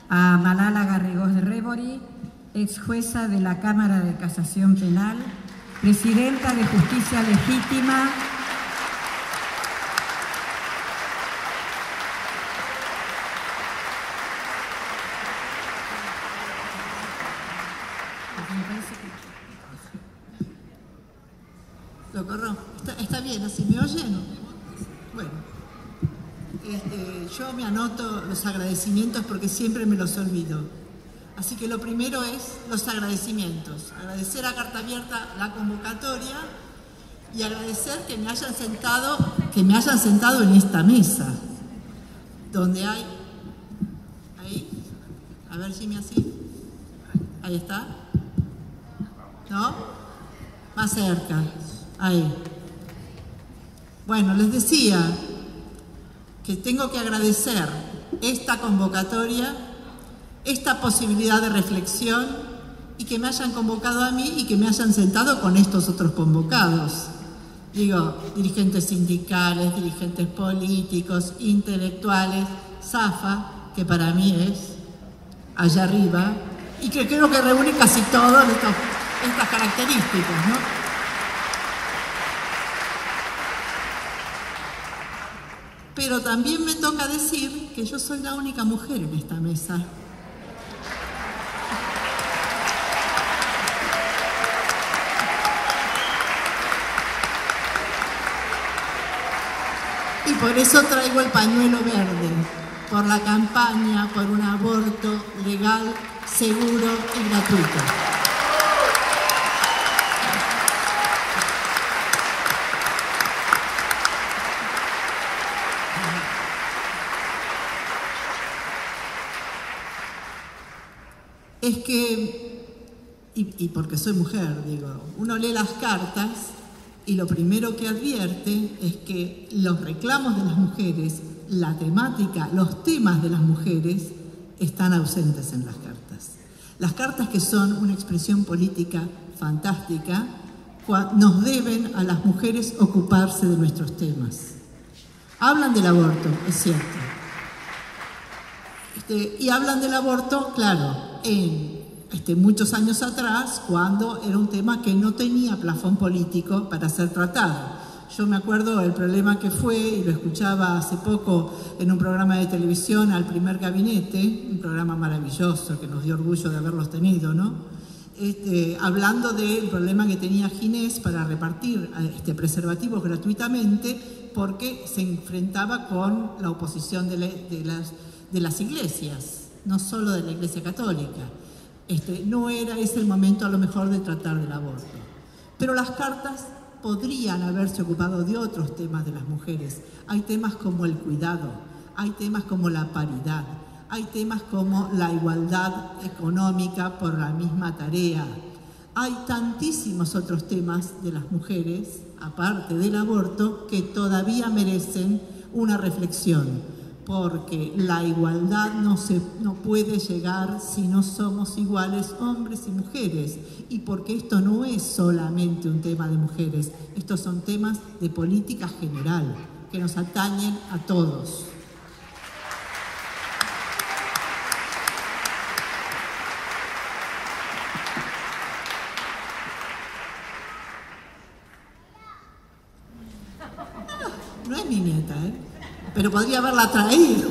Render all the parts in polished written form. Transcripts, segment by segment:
a Malala Garrigós de Rebori, ex jueza de la Cámara de Casación Penal, presidenta de Justicia Legítima, Socorro, ¿está bien? ¿Así me oyen? Bueno, yo me anoto los agradecimientos porque siempre me los olvido. Así que lo primero es los agradecimientos. Agradecer a Carta Abierta la convocatoria y agradecer que me hayan sentado en esta mesa, donde hay, ahí, a ver si me así, ahí está, ¿no? Más cerca. Ahí. Bueno, les decía que tengo que agradecer esta convocatoria, esta posibilidad de reflexión y que me hayan convocado a mí y que me hayan sentado con estos otros convocados. Digo, dirigentes sindicales, dirigentes políticos, intelectuales, ZAFA, que para mí es allá arriba y que creo que reúne casi todas estas características, ¿no? Pero también me toca decir que yo soy la única mujer en esta mesa. Y por eso traigo el pañuelo verde, por la campaña por un aborto legal, seguro y gratuito. Es que, y porque soy mujer, digo, uno lee las cartas y lo primero que advierte es que los reclamos de las mujeres, la temática, los temas de las mujeres están ausentes en las cartas. Las cartas, que son una expresión política fantástica, nos deben a las mujeres ocuparse de nuestros temas. Hablan del aborto, es cierto. Y hablan del aborto, claro, en muchos años atrás, cuando era un tema que no tenía plafón político para ser tratado. Yo me acuerdo el problema que fue, y lo escuchaba hace poco en un programa de televisión, Al Primer Gabinete, un programa maravilloso que nos dio orgullo de haberlos tenido, ¿no? Hablando del problema que tenía Ginés para repartir preservativos gratuitamente, porque se enfrentaba con la oposición de las iglesias, no solo de la Iglesia Católica. No era ese el momento a lo mejor de tratar del aborto. Pero las cartas podrían haberse ocupado de otros temas de las mujeres. Hay temas como el cuidado, hay temas como la paridad, hay temas como la igualdad económica por la misma tarea. Hay tantísimos otros temas de las mujeres, aparte del aborto, que todavía merecen una reflexión. Porque la igualdad no puede llegar si no somos iguales hombres y mujeres. Y porque esto no es solamente un tema de mujeres, estos son temas de política general, que nos atañen a todos. No es mi nieta, pero podría haberla traído.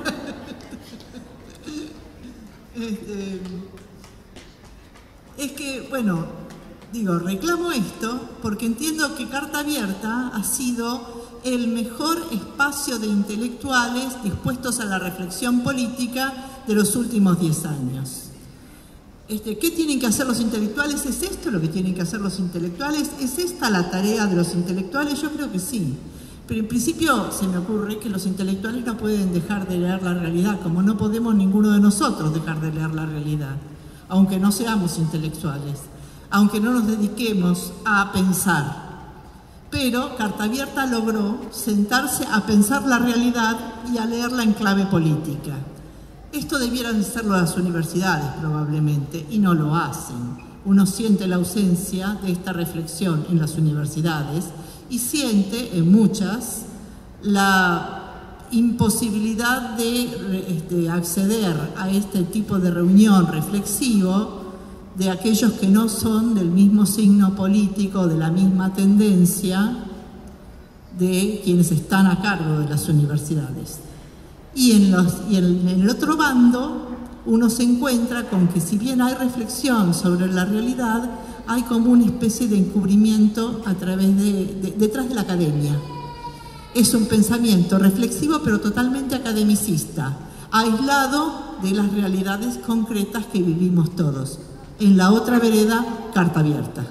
Es que, bueno, digo, reclamo esto porque entiendo que Carta Abierta ha sido el mejor espacio de intelectuales dispuestos a la reflexión política de los últimos 10 años. ¿Qué tienen que hacer los intelectuales? ¿Es esto lo que tienen que hacer los intelectuales? ¿Es esta la tarea de los intelectuales? Yo creo que sí. Pero en principio se me ocurre que los intelectuales no pueden dejar de leer la realidad, como no podemos ninguno de nosotros dejar de leer la realidad, aunque no seamos intelectuales, aunque no nos dediquemos a pensar. Pero Carta Abierta logró sentarse a pensar la realidad y a leerla en clave política. Esto debieran hacerlo las universidades probablemente, y no lo hacen. Uno siente la ausencia de esta reflexión en las universidades, y siente en muchas imposibilidad de acceder a este tipo de reunión reflexivo de aquellos que no son del mismo signo político, de la misma tendencia de quienes están a cargo de las universidades. Y en el otro bando uno se encuentra con que, si bien hay reflexión sobre la realidad, hay como una especie de encubrimiento a través detrás de la academia. Es un pensamiento reflexivo pero totalmente academicista, aislado de las realidades concretas que vivimos todos. En la otra vereda, carta abierta.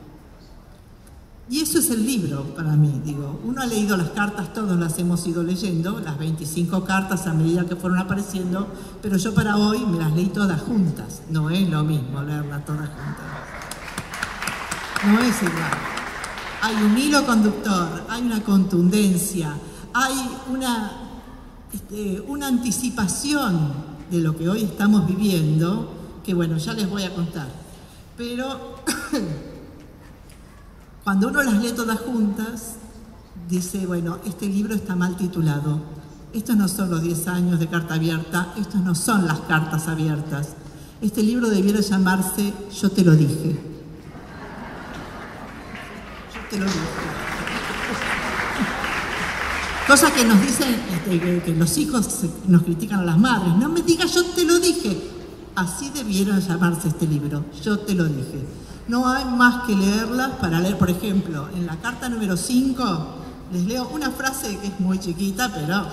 Y eso es el libro para mí, digo. Uno ha leído las cartas, todos las hemos ido leyendo, las 25 cartas a medida que fueron apareciendo, pero yo para hoy me las leí todas juntas. No es lo mismo leerlas todas juntas. No es igual. Hay un hilo conductor, hay una contundencia, hay una anticipación de lo que hoy estamos viviendo, que bueno, ya les voy a contar. Pero cuando uno las lee todas juntas, dice, bueno, este libro está mal titulado. Estos no son los 10 años de carta abierta, estos no son las cartas abiertas. Este libro debiera llamarse Yo te lo dije. Yo te lo dije. Cosa que nos dicen que los hijos nos critican a las madres. No me digas yo te lo dije. Así debiera llamarse este libro, Yo te lo dije. No hay más que leerlas para leer, por ejemplo, en la carta número 5, les leo una frase que es muy chiquita, pero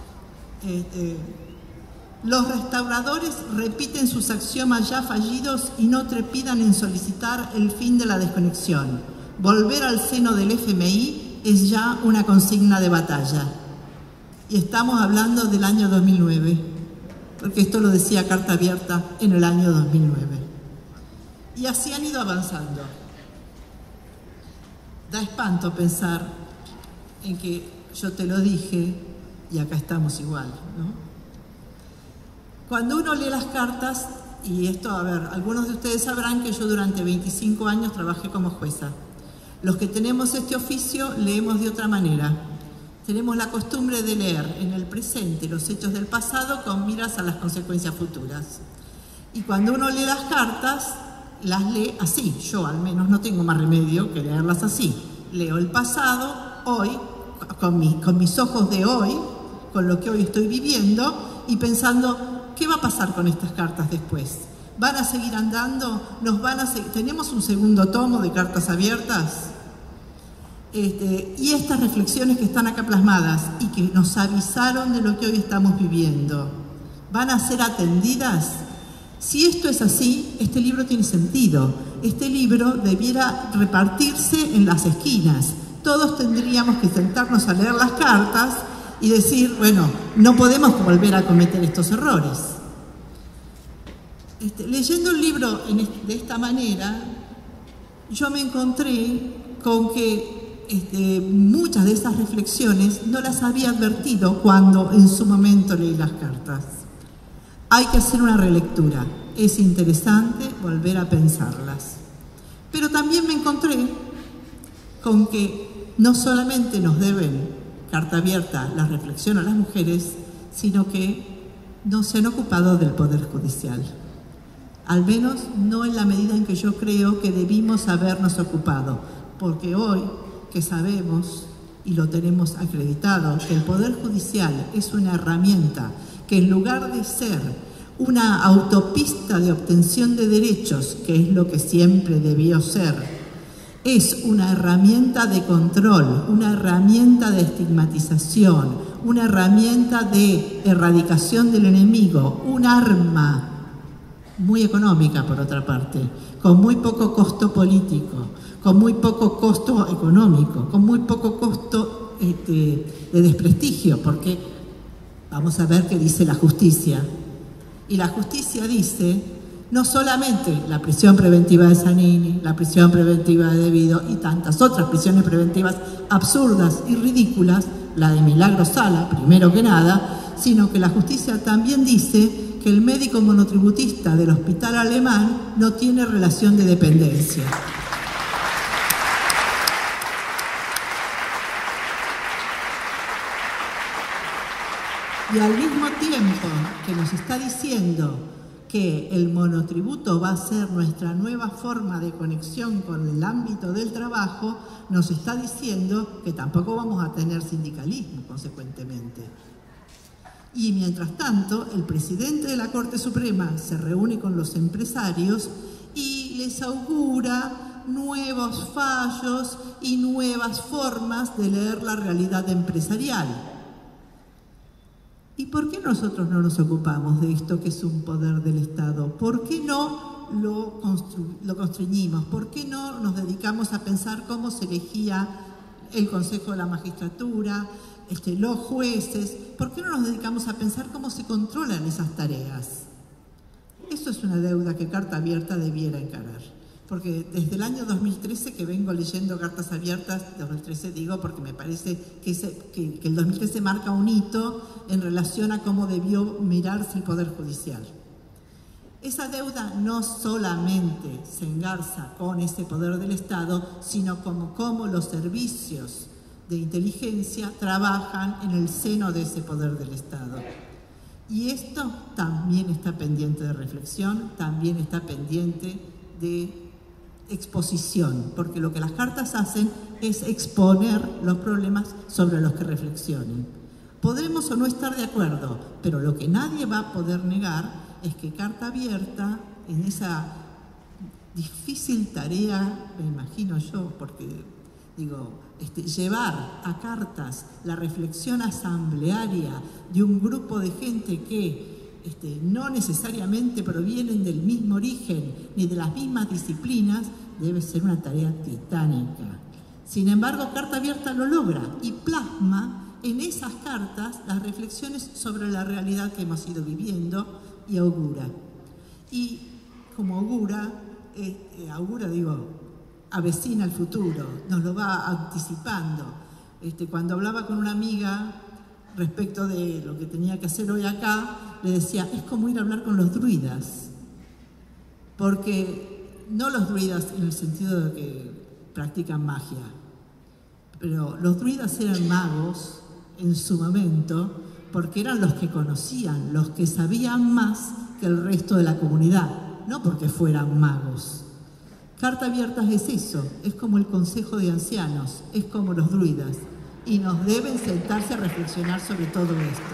los restauradores repiten sus axiomas ya fallidos y no trepidan en solicitar el fin de la desconexión. Volver al seno del FMI es ya una consigna de batalla. Y estamos hablando del año 2009, porque esto lo decía Carta Abierta en el año 2009. Y así han ido avanzando. Da espanto pensar en que yo te lo dije y acá estamos igual, ¿no? Cuando uno lee las cartas, y esto, a ver, algunos de ustedes sabrán que yo durante 25 años trabajé como jueza. Los que tenemos este oficio leemos de otra manera. Tenemos la costumbre de leer en el presente los hechos del pasado con miras a las consecuencias futuras. Y cuando uno lee las cartas, las lee así. Yo al menos no tengo más remedio que leerlas así. Leo el pasado, hoy, con mis ojos de hoy, con lo que hoy estoy viviendo y pensando, ¿qué va a pasar con estas cartas después? ¿Van a seguir andando? ¿Tenemos un segundo tomo de cartas abiertas? Y estas reflexiones que están acá plasmadas y que nos avisaron de lo que hoy estamos viviendo, ¿van a ser atendidas? Si esto es así, este libro tiene sentido. Este libro debiera repartirse en las esquinas. Todos tendríamos que sentarnos a leer las cartas y decir, bueno, no podemos volver a cometer estos errores. Leyendo el libro de esta manera, yo me encontré con que muchas de esas reflexiones no las había advertido cuando en su momento leí las cartas. Hay que hacer una relectura. Es interesante volver a pensarlas. Pero también me encontré con que no solamente nos deben carta abierta la reflexión a las mujeres, sino que no se han ocupado del Poder Judicial. Al menos no en la medida en que yo creo que debimos habernos ocupado. Porque hoy que sabemos y lo tenemos acreditado, que el Poder Judicial es una herramienta que en lugar de ser una autopista de obtención de derechos, que es lo que siempre debió ser, es una herramienta de control, una herramienta de estigmatización, una herramienta de erradicación del enemigo, un arma muy económica, por otra parte, con muy poco costo político, con muy poco costo económico, con muy poco costo de desprestigio, porque vamos a ver qué dice la justicia. Y la justicia dice, no solamente la prisión preventiva de Zanini, la prisión preventiva de Debido y tantas otras prisiones preventivas absurdas y ridículas, la de Milagro Sala, primero que nada, sino que la justicia también dice que el médico monotributista del Hospital Alemán no tiene relación de dependencia. Y al mismo tiempo que nos está diciendo que el monotributo va a ser nuestra nueva forma de conexión con el ámbito del trabajo, nos está diciendo que tampoco vamos a tener sindicalismo, consecuentemente. Y mientras tanto, el presidente de la Corte Suprema se reúne con los empresarios y les augura nuevos fallos y nuevas formas de leer la realidad empresarial. ¿Y por qué nosotros no nos ocupamos de esto que es un poder del Estado? ¿Por qué no lo constreñimos? ¿Por qué no nos dedicamos a pensar cómo se elegía el Consejo de la Magistratura, los jueces? ¿Por qué no nos dedicamos a pensar cómo se controlan esas tareas? Eso es una deuda que Carta Abierta debiera encarar. Porque desde el año 2013 que vengo leyendo cartas abiertas, 2013 digo porque me parece que el 2013 marca un hito en relación a cómo debió mirarse el Poder Judicial. Esa deuda no solamente se engarza con ese poder del Estado, sino como cómo los servicios de inteligencia trabajan en el seno de ese poder del Estado. Y esto también está pendiente de reflexión, también está pendiente de exposición, porque lo que las cartas hacen es exponer los problemas sobre los que reflexionen. Podremos o no estar de acuerdo, pero lo que nadie va a poder negar es que Carta Abierta, en esa difícil tarea, me imagino yo, porque digo, llevar a cartas la reflexión asamblearia de un grupo de gente que no necesariamente provienen del mismo origen ni de las mismas disciplinas, debe ser una tarea titánica. Sin embargo, Carta Abierta lo logra y plasma en esas cartas las reflexiones sobre la realidad que hemos ido viviendo y augura. Y como augura, avecina el futuro, nos lo va anticipando. Cuando hablaba con una amiga respecto de lo que tenía que hacer hoy acá, le decía, es como ir a hablar con los druidas, porque no los druidas en el sentido de que practican magia, pero los druidas eran magos en su momento porque eran los que conocían, los que sabían más que el resto de la comunidad, no porque fueran magos. Carta Abierta es eso, es como el Consejo de Ancianos, es como los druidas, y nos deben sentarse a reflexionar sobre todo esto.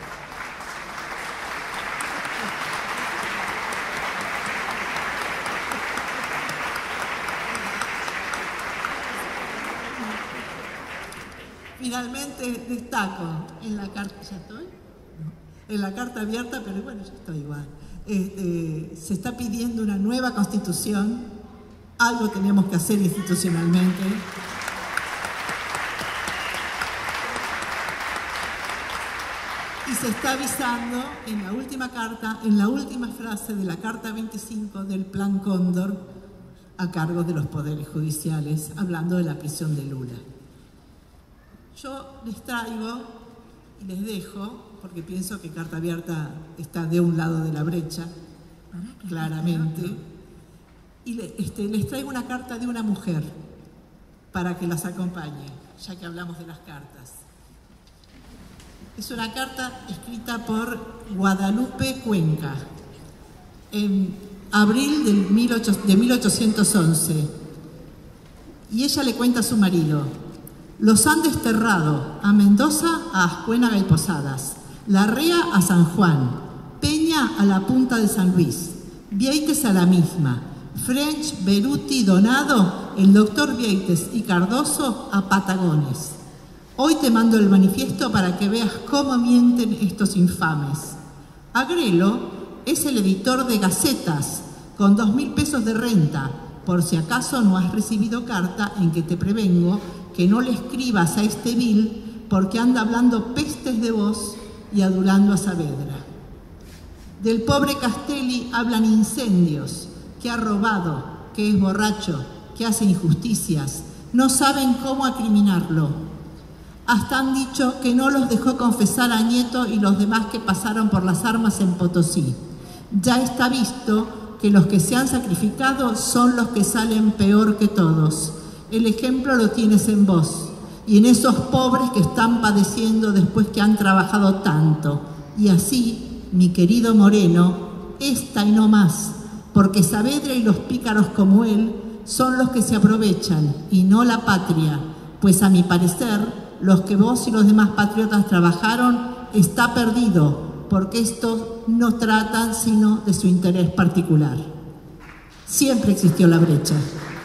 Finalmente destaco en la carta, ¿ya estoy? No. En la Carta Abierta, pero bueno, ya estoy igual. Se está pidiendo una nueva constitución, algo tenemos que hacer institucionalmente. Y se está avisando en la última carta, en la última frase de la Carta 25 del Plan Cóndor, a cargo de los poderes judiciales, hablando de la prisión de Lula. Yo les traigo y les dejo, porque pienso que Carta Abierta está de un lado de la brecha, claramente, y les traigo una carta de una mujer para que las acompañe, ya que hablamos de las cartas. Es una carta escrita por Guadalupe Cuenca en abril de 1811, y ella le cuenta a su marido: los han desterrado a Mendoza, a Ascuénaga y Posadas, Larrea a San Juan, Peña a la Punta de San Luis, Vieites a la misma, French, Beruti, Donado, el doctor Vieites y Cardoso a Patagones. Hoy te mando el manifiesto para que veas cómo mienten estos infames. Agrelo es el editor de Gacetas, con 2.000 pesos de renta, por si acaso no has recibido carta en que te prevengo que no le escribas a este vil porque anda hablando pestes de vos y adulando a Saavedra. Del pobre Castelli hablan incendios, que ha robado, que es borracho, que hace injusticias. No saben cómo acriminarlo. Hasta han dicho que no los dejó confesar a Nieto y los demás que pasaron por las armas en Potosí. Ya está visto que los que se han sacrificado son los que salen peor que todos. El ejemplo lo tienes en vos. y en esos pobres que están padeciendo después que han trabajado tanto. Y así, mi querido Moreno, esta y no más, porque Saavedra y los pícaros como él son los que se aprovechan y no la patria, pues a mi parecer, los que vos y los demás patriotas trabajaron está perdido, porque estos no tratan sino de su interés particular. Siempre existió la brecha.